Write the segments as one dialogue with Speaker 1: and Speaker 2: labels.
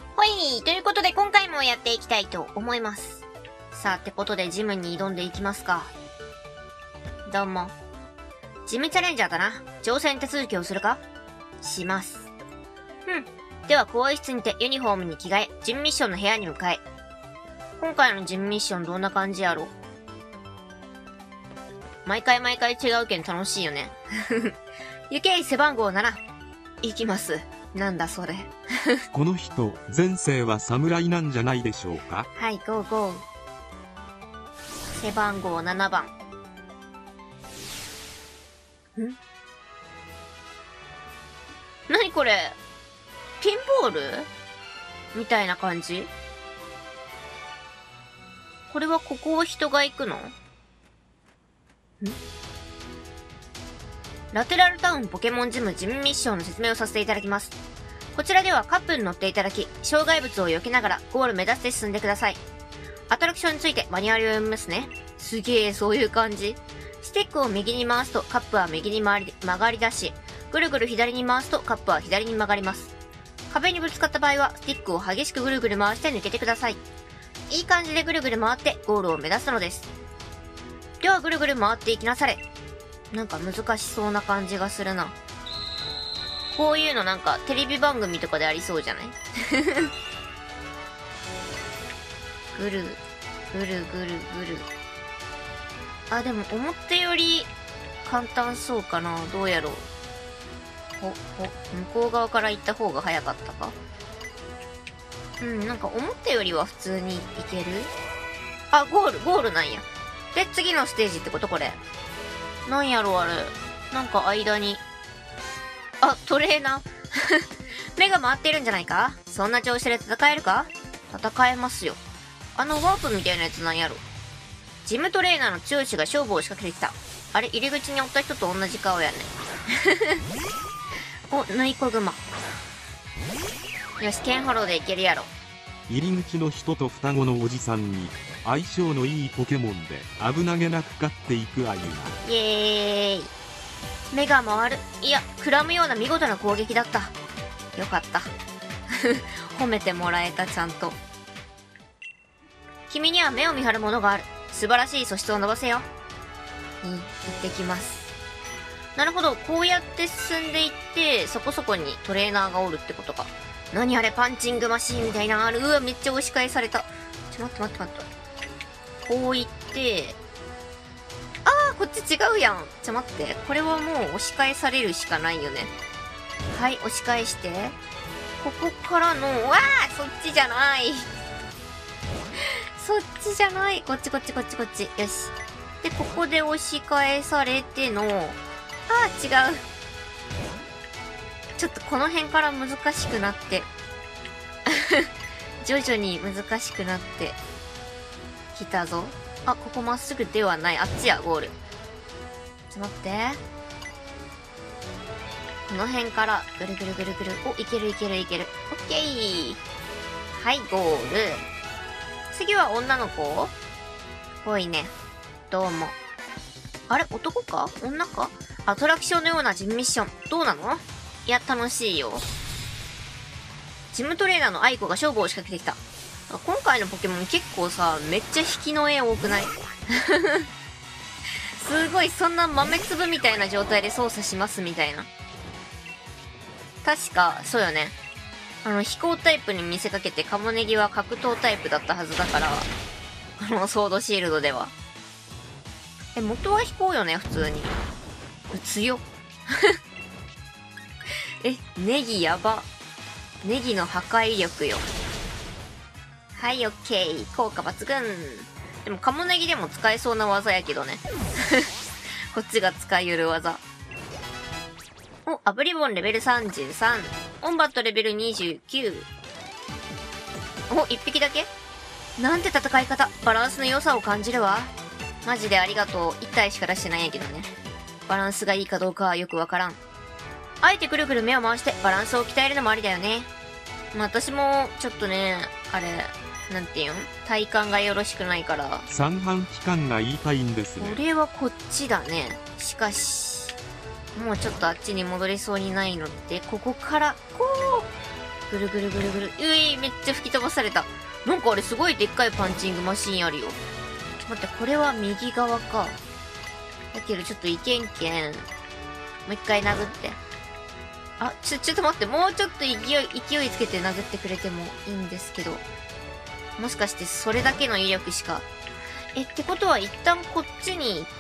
Speaker 1: ほい、ということで今回もやっていきたいと思います。さあ、ってことでジムに挑んでいきますか。どうも。ジムチャレンジャーだな。挑戦手続きをするか？します。では、更衣室にてユニフォームに着替え、ジムミッションの部屋に向かえ。今回のジムミッションどんな感じやろ？毎回違うけん楽しいよね。行け、背番号7。行きます。なんだそれ。
Speaker 2: この人、前世は侍なんじゃないでしょうか？
Speaker 1: はい、ゴーゴー。背番号7番。なにこれ？ピンボールみたいな感じ？これはここを人が行くの？ラテラルタウンポケモンジムミッションの説明をさせていただきます。こちらではカップに乗っていただき、障害物を避けながらゴール目指して進んでください。アトラクションについてマニュアルを読みますね。すげえ、そういう感じ。スティックを右に回すとカップは右に曲がり出し、ぐるぐる左に回すとカップは左に曲がります。壁にぶつかった場合はスティックを激しくぐるぐる回して抜けてください。いい感じでぐるぐる回ってゴールを目指すのです。ではぐるぐる回っていきなされ。なんか難しそうな感じがするな。こういうのなんかテレビ番組とかでありそうじゃない？ぐる、ぐるぐるぐる。あ、でも思ったより簡単そうかな。どうやろう。向こう側から行った方が早かったか？なんか思ったよりは普通に行ける？あ、ゴールなんや。で、次のステージってことこれ。なんやろあれ。なんか間に。あ、トレーナー。目が回ってるんじゃないか？そんな調子で戦えるか？戦えますよ。ワープみたいなやつなんやろ。ジムトレーナーの剛が勝負を仕掛けてきた。あれ、入り口におった人と同じ顔やね。お、縫いこグマ。よし、ケンハローでいけるやろ。
Speaker 2: 入り口の人と双子のおじさんに相性のいいポケモンで危なげなく勝っていくアユナ。
Speaker 1: イエーイ。目が回る。いや、くらむような見事な攻撃だった。よかった。褒めてもらえた、ちゃんと。君には目を見張るものがある。素晴らしい素質を伸ばせよ。行ってきます。なるほど、こうやって進んでいって、そこそこにトレーナーがおるってことか。何あれ、パンチングマシーンみたいなのある。うわ、めっちゃ押し返された。待って。こういって、こっち違うやん。待って。これはもう押し返されるしかないよね。はい、押し返して。ここからの、そっちじゃない。そっちじゃない。こっち。よし。で、ここで押し返されての、違う。ちょっとこの辺から難しくなって、徐々に難しくなってきたぞ。ここまっすぐではない。あっちや、ゴール。ちょっと待って。この辺から、ぐる。お、いける。オッケー。はい、ゴール。次は女の子？ぽいね。どうも。あれ、男か？女か？アトラクションのようなジムミッション。どうなの？いや、楽しいよ。ジムトレーナーのアイコが勝負を仕掛けてきた。今回のポケモン結構さ、めっちゃ引きの絵多くない？すごい、そんな豆粒みたいな状態で操作しますみたいな。確か、そうよね。飛行タイプに見せかけてカモネギは格闘タイプだったはずだから、ソードシールドでは。元は飛行よね、普通に。強っ。ネギやば。ネギの破壊力よ。はい、オッケー。効果抜群。でも、カモネギでも使えそうな技やけどね。こっちが使いよる技。お、アブリボンレベル33。オンバットレベル29。お、1匹だけ？なんて戦い方。バランスの良さを感じるわ。マジでありがとう。1体しか出してないんやけどね。バランスがいいかどうかはよくわからん。あえてぐるぐる目を回してバランスを鍛えるのもありだよね。私も、ちょっとね、あれ、なんていうん？体感がよろしくないから。
Speaker 2: 三半規管が言いたいんですね。
Speaker 1: これはこっちだね。しかし、もうちょっとあっちに戻れそうにないので、ここから、 ぐるぐるぐるぐる。めっちゃ吹き飛ばされた。なんかあれすごいでっかいパンチングマシーンあるよ。ちょっと待って、これは右側か。だけどちょっといけんけん。もう一回殴って。あ、ちょっと待って、もうちょっと勢いつけて殴ってくれてもいいんですけど。もしかしてそれだけの威力しか。ってことは一旦こっちに行って、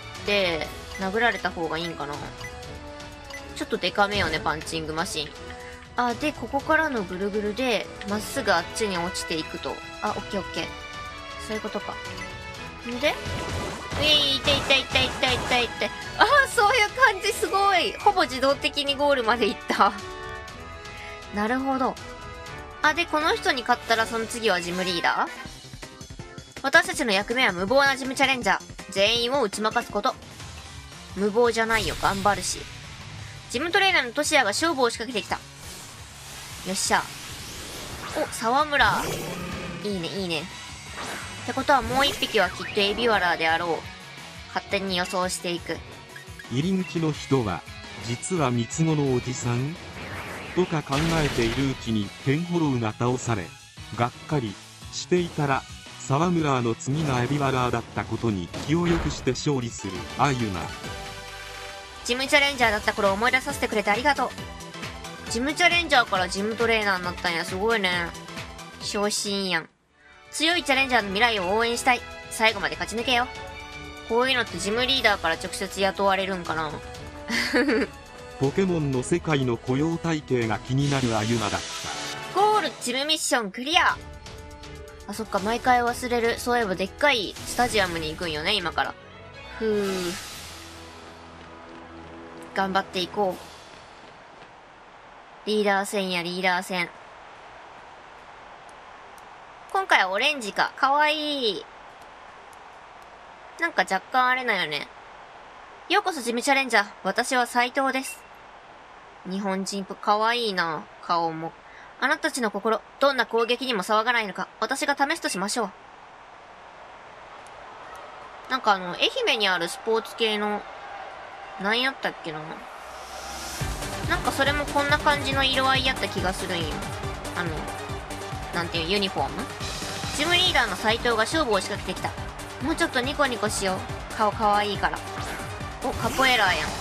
Speaker 1: 殴られた方がいいんかな。ちょっとデカめよね、パンチングマシン。で、ここからのぐるぐるで、まっすぐあっちに落ちていくと。オッケーオッケー。そういうことか。んで痛い。そういう感じ、すごい。ほぼ自動的にゴールまで行った。なるほど。で、この人に勝ったらその次はジムリーダー？私たちの役目は無謀なジムチャレンジャー。全員を打ち負かすこと。無謀じゃないよ、頑張るし。ジムトレーナーのトシヤが勝負を仕掛けてきた。よっしゃ。沢村。いいね。ってことはもう一匹はきっとエビワラであろう。勝手に予想していく。
Speaker 2: 入り口の人は、実は三つ子のおじさんとか考えているうちにケンホロウが倒され、がっかりしていたら、沢村の次がエビワラだったことに気を良くして勝利するアユナ。
Speaker 1: ジムチャレンジャーだった頃を思い出させてくれてありがとう。ジムチャレンジャーからジムトレーナーになったんや、すごいね。昇進やん。強いチャレンジャーの未来を応援したい。最後まで勝ち抜けよ。こういうのってジムリーダーから直接雇われるんかな。
Speaker 2: ポケモンの世界の雇用体系が気になるアユナだった。
Speaker 1: ゴールジムミッションクリア。そっか、毎回忘れる。そういえばでっかいスタジアムに行くんよね、今から。頑張っていこう。リーダー戦やリーダー戦。今回はオレンジか。かわいい。なんか若干あれだよね。ようこそジムチャレンジャー。私は斉藤です。日本人っぽかわいいな。顔も。あなたたちの心、どんな攻撃にも騒がないのか、私が試すとしましょう。なんか愛媛にあるスポーツ系の、何やったっけな。なんかそれもこんな感じの色合いやった気がするんよ。なんていうユニフォーム？ジムリーダーの斉藤が勝負を仕掛けてきた。もうちょっとニコニコしよう。顔かわいいから。カポエラーやん。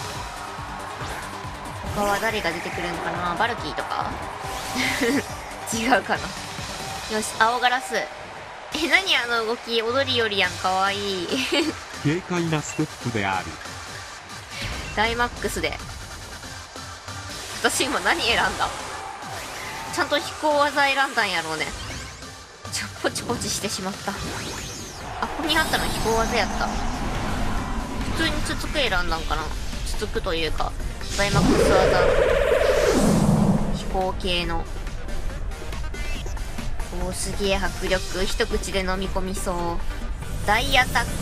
Speaker 1: 他は誰が出てくるんかな？バルキーとか違うかな。よし、青ガラス。何あの動き？踊りよりやん、かわいい。
Speaker 2: 軽快なステップである。
Speaker 1: ダイマックスで。私今何選んだ？ちゃんと飛行技選んだんやろうね。ポチポチしてしまった。ここにあったの飛行技やった。普通につつく選んだんかな。つつくというか、ダイマックス技。飛行系の。すげえ迫力。一口で飲み込みそう。大アタック。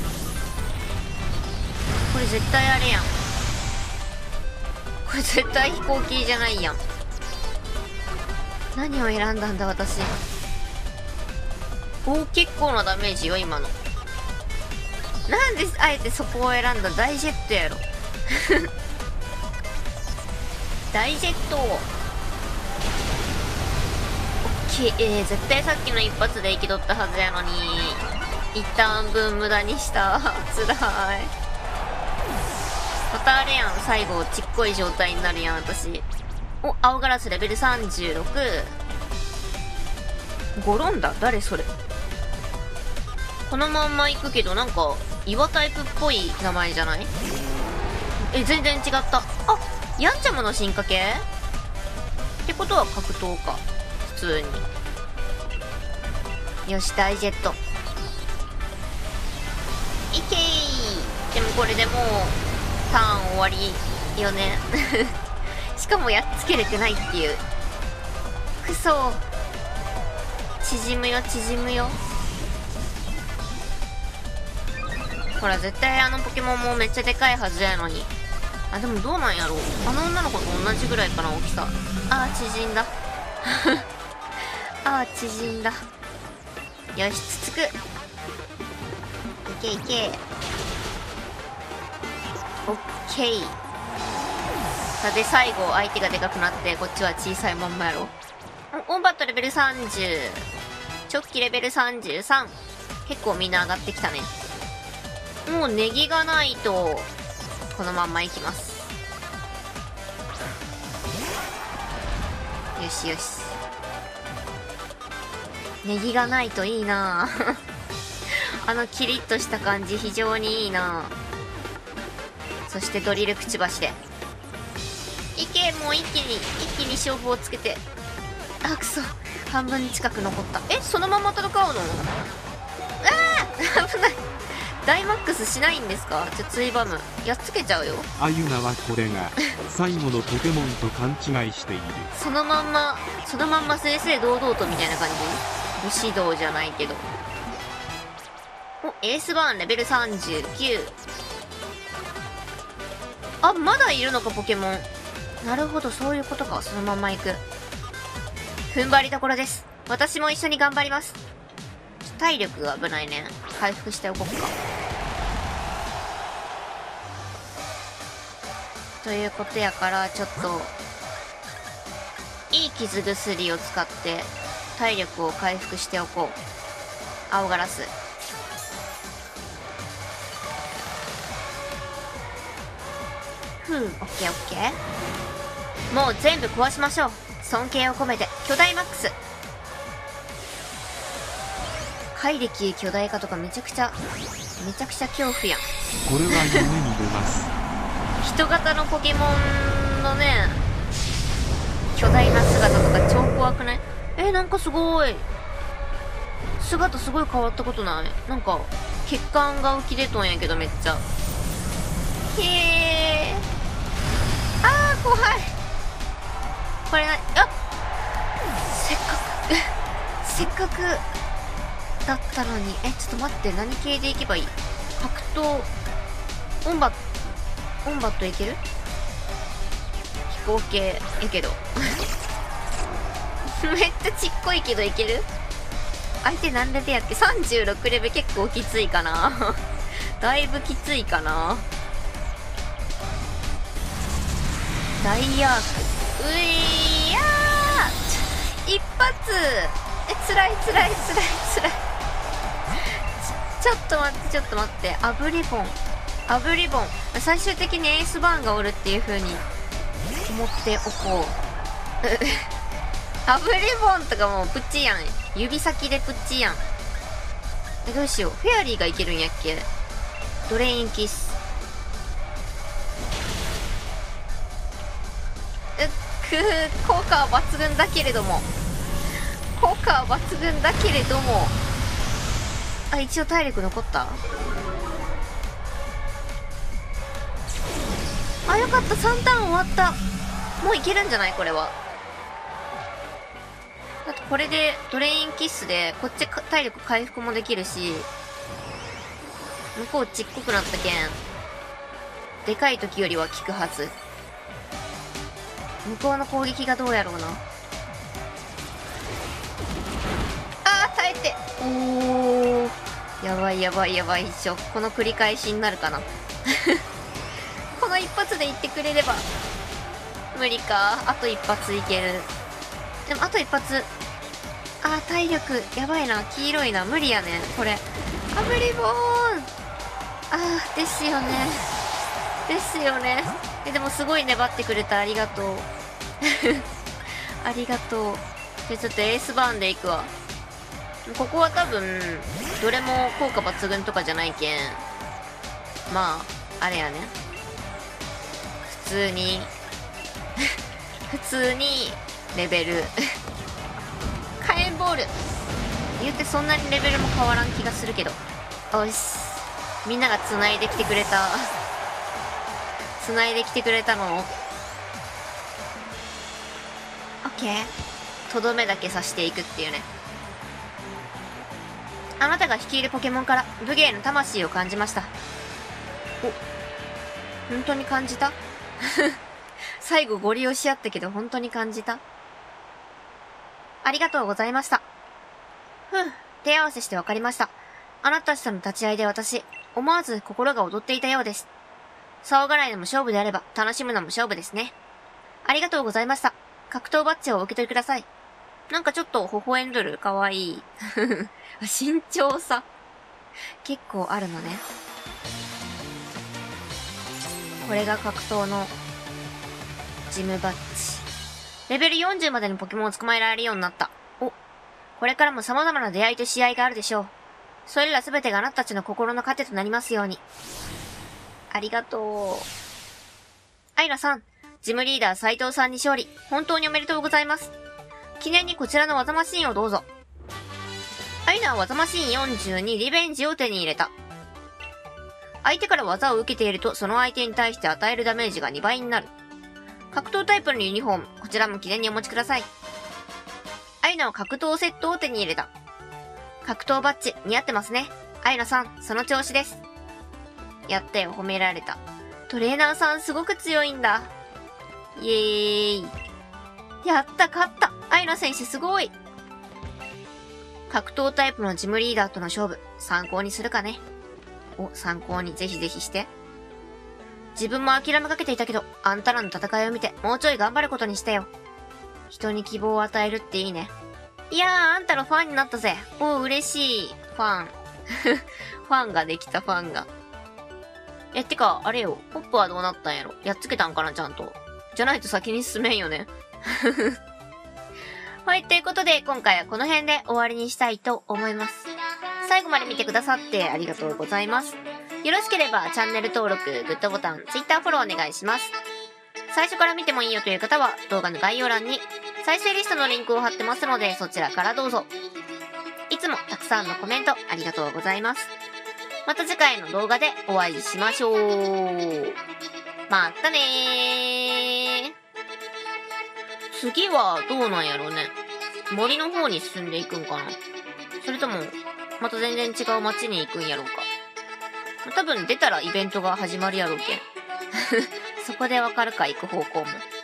Speaker 1: これ絶対あれやん。これ絶対飛行機じゃないやん。何を選んだんだ私。結構なダメージよ今の。なんであえてそこを選んだ？大ジェットやろ。大ジェット。オッケー。絶対さっきの一発で生きとったはずやのに一旦分無駄にした。つらい。またあれやん、最後ちっこい状態になるやん私。青ガラスレベル36。ゴロンダ？誰それ？このまんま行くけどなんか岩タイプっぽい名前じゃない？全然違った。ヤンチャムの進化系ってことは格闘か。普通に。よし、大ジェット。いけー。でもこれでもうターン終わりよね。しかもやっつけれてないっていう。くそ。縮むよ縮むよ。ほら絶対あのポケモンもめっちゃでかいはずやのに。でもどうなんやろう。あの女の子と同じぐらいかな、大きさ。縮んだ。縮んだ。よし、つつく。いけいけ。オッケー。で最後相手がでかくなってこっちは小さいまんまやろ。 オンバットレベル30。チョッキレベル33。結構みんな上がってきたね。もうネギがないと、このまんまいきます。よしよし。ネギがないといいなあのキリッとした感じ非常にいいな。そしてドリルくちばしで。いけ、もう一気に勝負をつけて。あ、くそ。半分近く残った。え、そのまま戦うの？危ない。ダイマックスしないんですか？ツイバムやっつけちゃうよ。
Speaker 2: アユナはこれが最後のポケモンと勘違いしている。
Speaker 1: そのまんま正々堂々とみたいな感じ。武士道じゃないけど。お、エースバーンレベル39。あ、まだいるのかポケモン。なるほど、そういうことか。そのまんま行く。踏ん張りどころです。私も一緒に頑張ります。体力が危ないね。回復しておこうか。ということやから、ちょっと、いい傷薬を使って、体力を回復しておこう。青ガラス。オッケーオッケー。もう全部壊しましょう。尊敬を込めて、巨大マックス。怪力巨大化とかめちゃくちゃ恐怖やん。
Speaker 2: これは夢に出ます。
Speaker 1: 人型のポケモンのね、巨大な姿とか超怖くない？なんかすごい。姿すごい変わったことない？なんか、血管が浮き出とんやけどめっちゃ。へー。あー、怖い。これな、せっかく、だったのに。ちょっと待って、何系でいけばいい？格闘、オンバットいける？飛行系やけど。めっちゃちっこいけどいける？相手何レベルやっけ？ 36 レベル結構きついかな。だいぶきついかな。ダイヤーク。ういやー！一発！つらい。ちょっと待って。アブリボン。最終的にエースバーンがおるっていう風に思っておこう。アブリボンとかもうプッチやん。指先でプッチやん。どうしよう。フェアリーがいけるんやっけ？ドレインキス。効果は抜群だけれども。あ、一応体力残った？あ、よかった。3ターン終わった。もういけるんじゃない？これは。だってこれでドレインキッスでこっち体力回復もできるし、向こうちっこくなったけんでかい時よりは効くはず。向こうの攻撃がどうやろうな。あー、耐えて。おー、やばいっしょ。この繰り返しになるかな。この一発でいってくれれば。無理か。あと一発いける。でもあと一発。あー、体力やばいな。黄色いな。無理やねこれ。アブリボーン。あー、ですよね。でもすごい粘ってくれた。ありがとう。ありがとう。じゃあちょっとエースバーンでいくわ。ここは多分どれも効果抜群とかじゃないけん、まああれやね、普通にレベル火炎ボール言ってそんなにレベルも変わらん気がするけど、よし、みんなが繋いできてくれたの。オッケー。とどめだけ刺していくっていうね。あなたが率いるポケモンから武芸の魂を感じました。お、本当に感じた？最後ゴリ押し合ったけど本当に感じた？ありがとうございました。手合わせしてわかりました。あなたたちとの立ち会いで私、思わず心が躍っていたようです。騒がないのも勝負であれば、楽しむのも勝負ですね。ありがとうございました。格闘バッジをお受け取りください。 なんかちょっと微笑んどる。かわいい。身長差。結構あるのね。これが格闘のジムバッジ。レベル40までにポケモンを捕まえられるようになった。お、これからも様々な出会いと試合があるでしょう。それらすべてがあなたたちの心の糧となりますように。ありがとう。アイナさん、ジムリーダー斉藤さんに勝利、本当におめでとうございます。記念にこちらの技マシーンをどうぞ。アイナは技マシーン40にリベンジを手に入れた。相手から技を受けていると、その相手に対して与えるダメージが2倍になる。格闘タイプのユニフォーム、こちらも記念にお持ちください。アイナは格闘セットを手に入れた。格闘バッジ、似合ってますね。アイナさん、その調子です。やったよ、褒められた。トレーナーさんすごく強いんだ。イエーイ。やった、勝った。アイナ選手すごい。格闘タイプのジムリーダーとの勝負、参考にするかね。お、参考にぜひぜひして。自分も諦めかけていたけど、あんたらの戦いを見て、もうちょい頑張ることにしたよ。人に希望を与えるっていいね。いやー、あんたのファンになったぜ。お、嬉しい。ファン。ファンができた、ファンが。てか、あれよ、ポップはどうなったんやろ。やっつけたんかな、ちゃんと。じゃないと先に進めんよね。はい、ということで、今回はこの辺で終わりにしたいと思います。最後まで見てくださってありがとうございます。よろしければチャンネル登録、グッドボタン、Twitter フォローお願いします。最初から見てもいいよという方は動画の概要欄に再生リストのリンクを貼ってますのでそちらからどうぞ。いつもたくさんのコメントありがとうございます。また次回の動画でお会いしましょう。またねー。次はどうなんやろうね。森の方に進んでいくんかな。それともまた全然違う街に行くんやろうか。多分出たらイベントが始まるやろうけん。そこでわかるか、行く方向も。